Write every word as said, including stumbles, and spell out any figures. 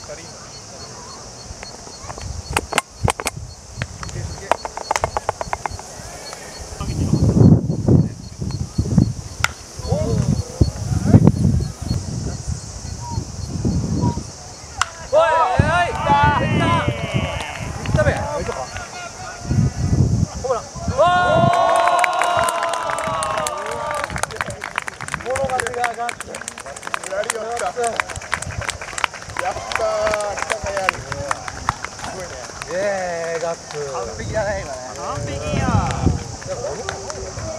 やったー、下がやる。すごいね。ええ、ガッツ。完璧だね、今ね。完璧や。